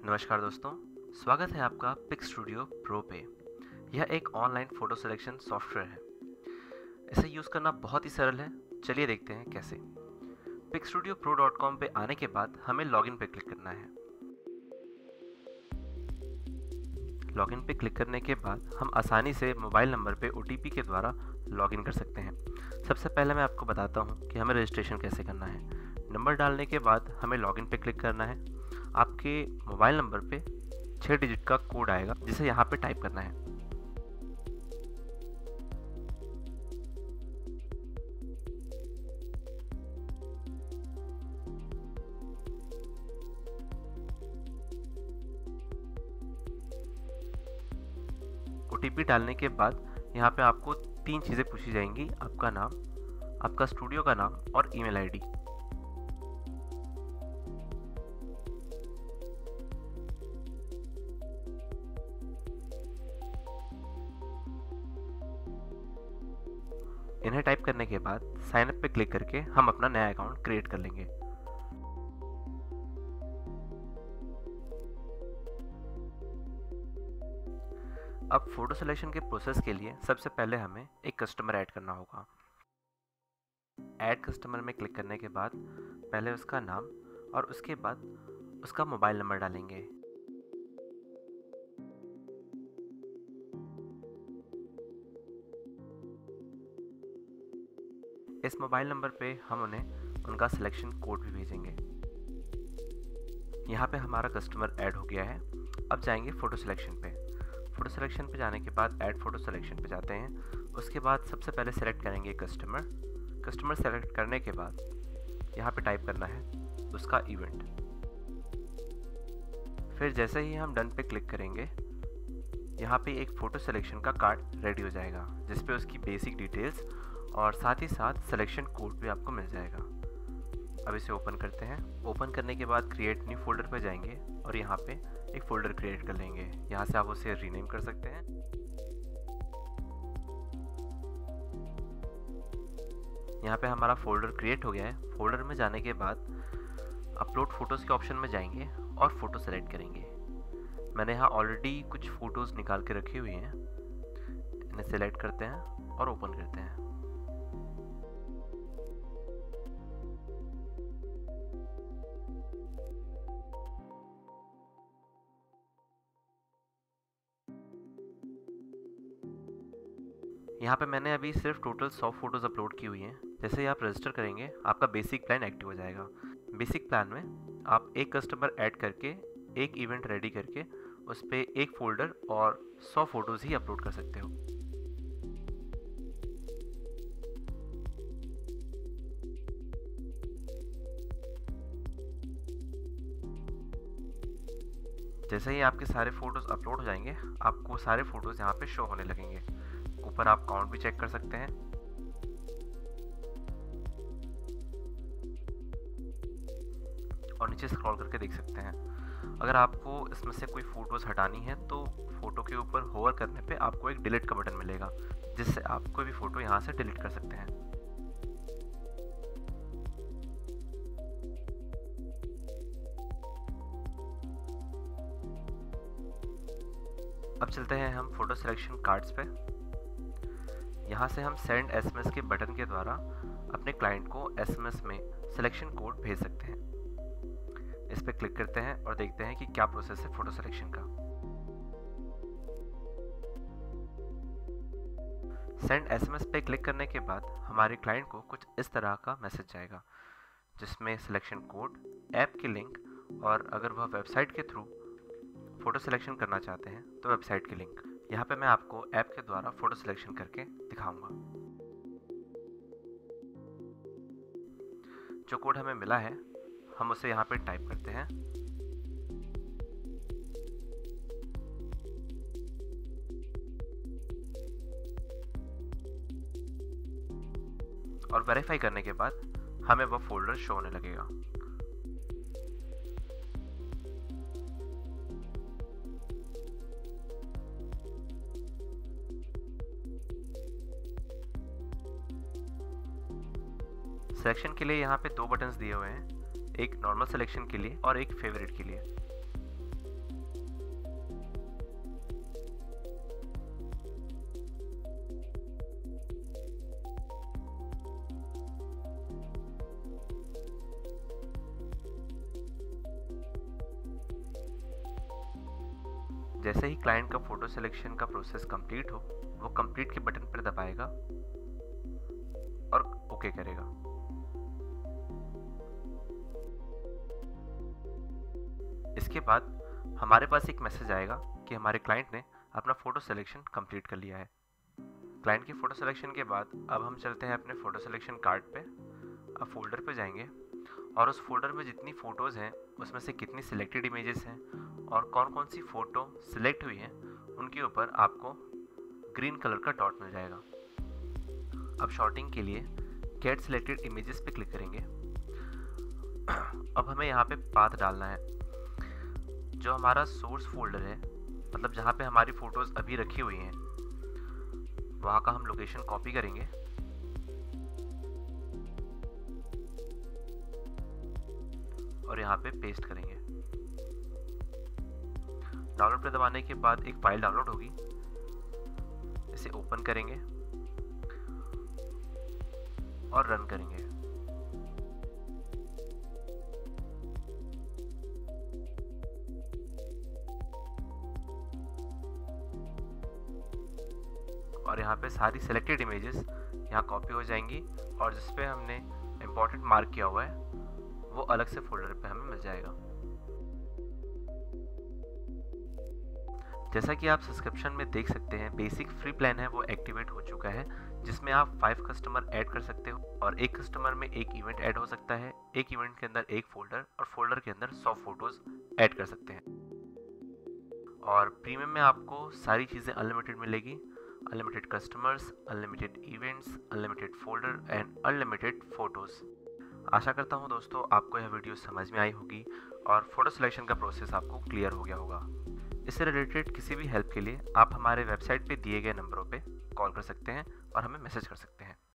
नमस्कार दोस्तों, स्वागत है आपका पिक स्टूडियो प्रो पे। यह एक ऑनलाइन फ़ोटो सिलेक्शन सॉफ्टवेयर है। इसे यूज़ करना बहुत ही सरल है। चलिए देखते हैं कैसे। picstudiopro.com पे आने के बाद हमें लॉगिन पे क्लिक करना है। लॉगिन पे क्लिक करने के बाद हम आसानी से मोबाइल नंबर पे OTP के द्वारा लॉगिन कर सकते हैं। सबसे पहले मैं आपको बताता हूँ कि हमें रजिस्ट्रेशन कैसे करना है। नंबर डालने के बाद हमें लॉगिन पे क्लिक करना है। आपके मोबाइल नंबर पे 6 डिजिट का कोड आएगा जिसे यहाँ पे टाइप करना है। OTP डालने के बाद यहाँ पे आपको 3 चीज़ें पूछी जाएंगी: आपका नाम, आपका स्टूडियो का नाम और ईमेल आईडी। इन्हें टाइप करने के बाद साइन अप पे क्लिक करके हम अपना नया अकाउंट क्रिएट कर लेंगे। अब फोटो सिलेक्शन के प्रोसेस के लिए सबसे पहले हमें एक कस्टमर ऐड करना होगा। ऐड कस्टमर में क्लिक करने के बाद पहले उसका नाम और उसके बाद उसका मोबाइल नंबर डालेंगे। इस मोबाइल नंबर पे हम उन्हें उनका सिलेक्शन कोड भी भेजेंगे। यहाँ पे हमारा कस्टमर ऐड हो गया है। अब जाएंगे फ़ोटो सिलेक्शन पे। फ़ोटो सिलेक्शन पे जाने के बाद ऐड फ़ोटो सिलेक्शन पे जाते हैं। उसके बाद सबसे पहले सेलेक्ट करेंगे कस्टमर सेलेक्ट करने के बाद यहाँ पे टाइप करना है उसका इवेंट। फिर जैसे ही हम डन पे क्लिक करेंगे, यहाँ पे एक फ़ोटो सिलेक्शन का कार्ड रेडी हो जाएगा जिसपे उसकी बेसिक डिटेल्स और साथ ही साथ सिलेक्शन कोड भी आपको मिल जाएगा। अब इसे ओपन करते हैं। ओपन करने के बाद क्रिएट न्यू फोल्डर पर जाएंगे और यहाँ पे एक फ़ोल्डर क्रिएट कर लेंगे। यहाँ से आप उसे रीनेम कर सकते हैं। यहाँ पे हमारा फ़ोल्डर क्रिएट हो गया है। फ़ोल्डर में जाने के बाद अपलोड फ़ोटोज़ के ऑप्शन में जाएंगे और फ़ोटो सेलेक्ट करेंगे। मैंने यहाँ ऑलरेडी कुछ फ़ोटोज़ निकाल के रखी हुई हैं। इन्हें सेलेक्ट करते हैं और ओपन करते हैं। यहाँ पे मैंने अभी सिर्फ टोटल 100 फ़ोटोज़ अपलोड की हुई हैं। जैसे ही आप रजिस्टर करेंगे आपका बेसिक प्लान एक्टिव हो जाएगा। बेसिक प्लान में आप एक कस्टमर ऐड करके एक इवेंट रेडी करके उस पर एक फ़ोल्डर और 100 फ़ोटोज़ ही अपलोड कर सकते हो। जैसे ही आपके सारे फ़ोटोज़ अपलोड हो जाएंगे आपको सारे फ़ोटोज़ यहाँ पे शो होने लगेंगे। ऊपर आप काउंट भी चेक कर सकते हैं। और नीचे स्क्रॉल करके देख सकते हैं। अगर आपको इसमें से कोई फ़ोटोज़ हटानी है तो फ़ोटो के ऊपर होवर करने पे आपको एक डिलीट का बटन मिलेगा जिससे आप कोई भी फ़ोटो यहाँ से डिलीट कर सकते हैं। अब चलते हैं हम फ़ोटो सिलेक्शन कार्ड्स पे। यहाँ से हम सेंड SMS के बटन के द्वारा अपने क्लाइंट को SMS में सिलेक्शन कोड भेज सकते हैं। इस पर क्लिक करते हैं और देखते हैं कि क्या प्रोसेस है फ़ोटो सिलेक्शन का। सेंड SMS पे क्लिक करने के बाद हमारे क्लाइंट को कुछ इस तरह का मैसेज जाएगा जिसमें सिलेक्शन कोड, ऐप की लिंक और अगर वह वेबसाइट के थ्रू फ़ोटो सिलेक्शन करना चाहते हैं तो वेबसाइट की लिंक। यहाँ पे मैं आपको ऐप के द्वारा फ़ोटो सिलेक्शन करके दिखाऊंगा। जो कोड हमें मिला है हम उसे यहाँ पे टाइप करते हैं। और वेरीफाई करने के बाद हमें वह फ़ोल्डर शो होने लगेगा। सिलेक्शन के लिए यहाँ पे 2 बटन्स दिए हुए हैं, एक नॉर्मल सिलेक्शन के लिए और एक फेवरेट के लिए। जैसे ही क्लाइंट का फ़ोटो सिलेक्शन का प्रोसेस कंप्लीट हो, वो कंप्लीट के बटन पर दबाएगा और ओके करेगा। इसके बाद हमारे पास एक मैसेज आएगा कि हमारे क्लाइंट ने अपना फ़ोटो सिलेक्शन कंप्लीट कर लिया है। क्लाइंट की फ़ोटो सिलेक्शन के बाद अब हम चलते हैं अपने फ़ोटो सिलेक्शन कार्ड पे। अब फोल्डर पे जाएंगे और उस फोल्डर में जितनी फ़ोटोज़ हैं उसमें से कितनी सिलेक्टेड इमेजेस हैं और कौन कौन सी फ़ोटो सिलेक्ट हुई हैं उनके ऊपर आपको ग्रीन कलर का डॉट मिल जाएगा। अब शॉर्टिंग के लिए गेट सिलेक्टेड इमेजेस पे क्लिक करेंगे। अब हमें यहाँ पे पाथ डालना है। जो हमारा सोर्स फोल्डर है, मतलब जहाँ पे हमारी फ़ोटोज़ अभी रखी हुई हैं, वहाँ का हम लोकेशन कॉपी करेंगे और यहाँ पे पेस्ट करेंगे। डाउनलोड पे दबाने के बाद एक फाइल डाउनलोड होगी, इसे ओपन करेंगे और रन करेंगे। और यहाँ पे सारी सिलेक्टेड इमेजेस यहाँ कॉपी हो जाएंगी और जिस पे हमने इम्पोर्टेंट मार्क किया हुआ है वो अलग से फोल्डर पे हमें मिल जाएगा। जैसा कि आप सब्सक्रिप्शन में देख सकते हैं, बेसिक फ्री प्लान है वो एक्टिवेट हो चुका है, जिसमें आप 5 कस्टमर ऐड कर सकते हो और एक कस्टमर में एक इवेंट ऐड हो सकता है। एक इवेंट के अंदर एक फोल्डर और फोल्डर के अंदर 100 फोटोज ऐड कर सकते हैं। और प्रीमियम में आपको सारी चीज़ें अनलिमिटेड मिलेगी, unlimited customers, unlimited events, unlimited folder and unlimited photos. आशा करता हूँ दोस्तों आपको यह वीडियो समझ में आई होगी और फोटो सिलेक्शन का प्रोसेस आपको क्लियर हो गया होगा। इससे रिलेटेड किसी भी हेल्प के लिए आप हमारे वेबसाइट पे दिए गए नंबरों पे कॉल कर सकते हैं और हमें मैसेज कर सकते हैं।